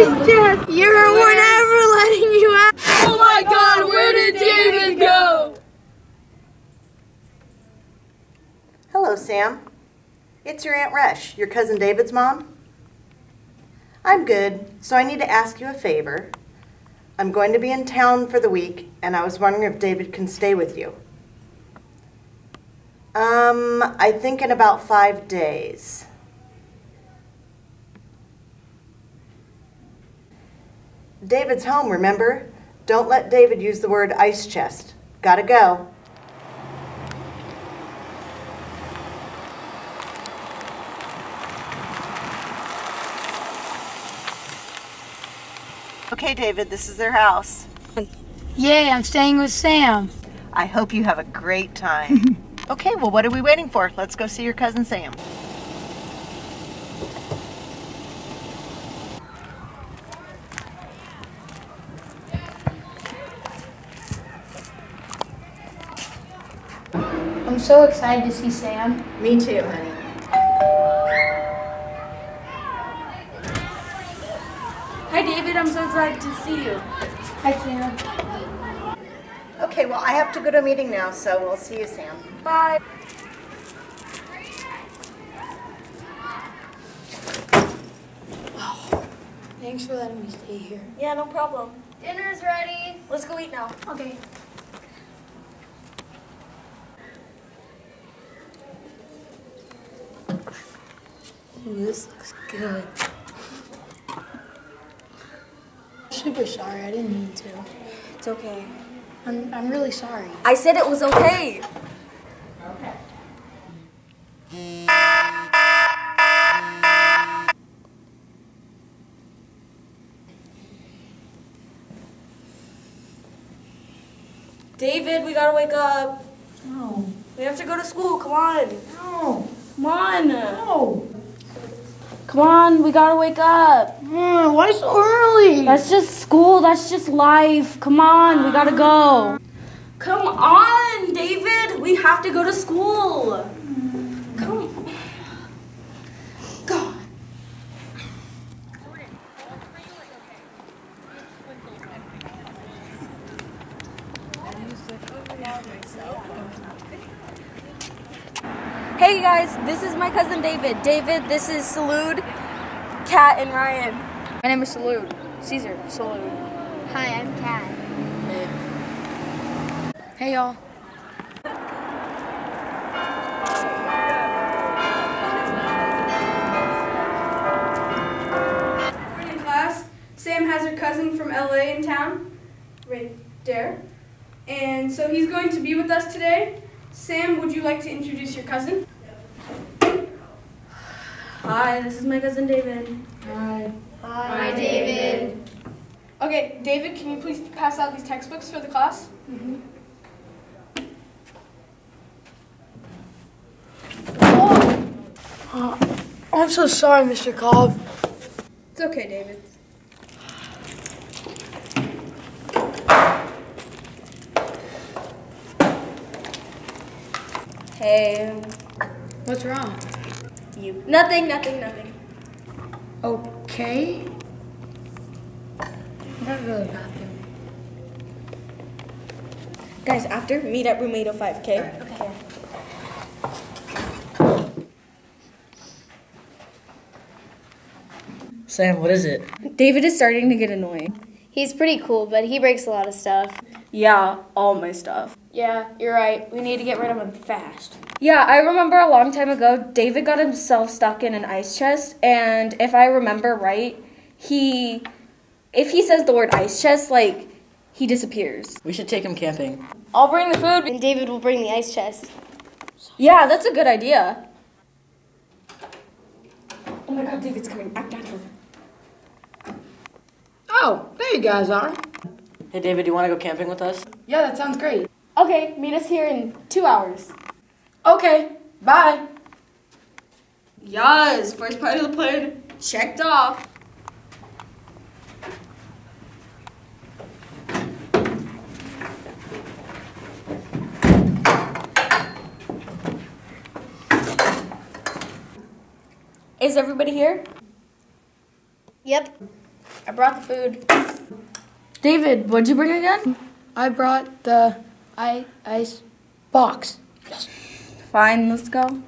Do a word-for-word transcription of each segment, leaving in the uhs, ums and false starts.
Ice chest! You're we're never letting you out! Oh my God, where did David go? Hello, Sam. It's your Aunt Resh, your cousin David's mom. I'm good, so I need to ask you a favor. I'm going to be in town for the week, and I was wondering if David can stay with you. Um, I think in about five days. David's home, remember? Don't let David use the word ice chest. Gotta go. Okay, David, this is their house. Yay, I'm staying with Sam. I hope you have a great time. Okay, well, what are we waiting for? Let's go see your cousin Sam. I'm so excited to see Sam. Me too, honey. Hi David, I'm so excited to see you. Hi, Sam. Okay, well, I have to go to a meeting now, so we'll see you, Sam. Bye. Thanks for letting me stay here. Yeah, no problem. Dinner's ready. Let's go eat now. Okay. Ooh, this looks good. Super sorry, I didn't mean to. It's okay. I'm, I'm really sorry. I said it was okay. Okay. David, we gotta wake up. No. We have to go to school. Come on. No. Come on. No. Come on, we gotta wake up. Mm, why so early? That's just school. That's just life. Come on, we gotta go. Come on, David. We have to go to school. Come. Go. Hey guys, this is my cousin David. David, this is Salud, Kat, and Ryan. My name is Salud. Caesar, Salud. Hi, I'm Kat. Hey, y'all. Morning, class. Sam has her cousin from L A in town, right there. And so he's going to be with us today. Sam, would you like to introduce your cousin? Hi, this is my cousin David. Hi. Hi, David. Okay, David, can you please pass out these textbooks for the class? Mm-hmm. Oh, I'm so sorry, Mister Cobb. It's okay, David. Hey, What's wrong? you. Nothing, nothing, nothing. Okay. That really happened. Guys, after, meet at room eight oh five, okay? Okay. Sam, what is it? David is starting to get annoying. He's pretty cool, but he breaks a lot of stuff. Yeah, all my stuff. Yeah, you're right. We need to get rid of him fast. Yeah, I remember a long time ago, David got himself stuck in an ice chest, and if I remember right, he, if he says the word ice chest, like, he disappears. We should take him camping. I'll bring the food. And David will bring the ice chest. Yeah, that's a good idea. Oh my God, David's coming. Act natural. Oh, there you guys are. Hey, David, do you want to go camping with us? Yeah, that sounds great. Okay, meet us here in two hours. Okay, bye. Yes, first part of the plan checked off. Is everybody here? Yep. I brought the food. David, what'd you bring again? I brought the I- ice box. Yes. Fine, let's go.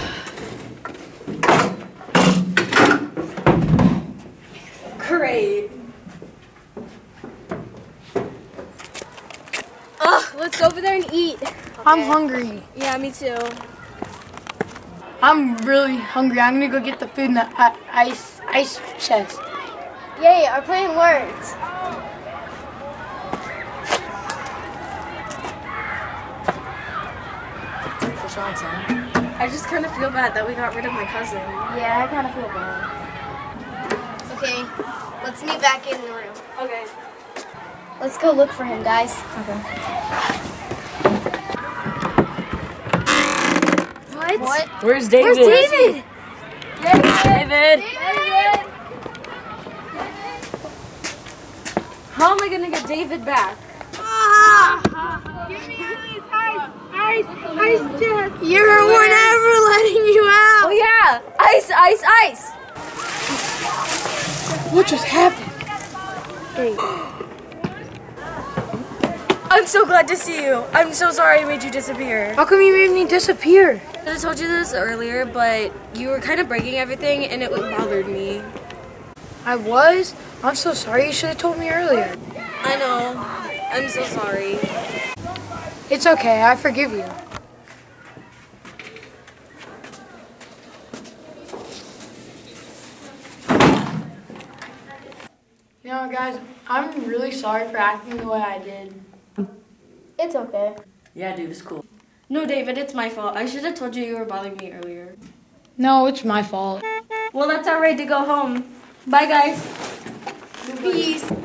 Great. Ugh, let's go over there and eat. I'm hungry. Yeah, me too. I'm really hungry. I'm gonna go get the food in the i- ice ice chest. Yay, our plan worked. What's wrong, Sam? I just kind of feel bad that we got rid of my cousin. Yeah, I kind of feel bad. Okay, let's meet back in the room. Okay. Let's go look for him, guys. Okay. What? What? Where's David? Where's David? David! How am I gonna get David back? You were never letting you out. Oh yeah! Ice, ice, ice! What just happened? I'm so glad to see you. I'm so sorry I made you disappear. How come you made me disappear? I should have told you this earlier, but you were kind of breaking everything and it bothered me. I was? I'm so sorry. You should have told me earlier. I know. I'm so sorry. It's okay. I forgive you. You know, guys, I'm really sorry for acting the way I did. It's okay. Yeah, dude, it's cool. No, David, it's my fault. I should have told you you were bothering me earlier. No, it's my fault. Well, that's our right to go home. Bye, guys. Peace.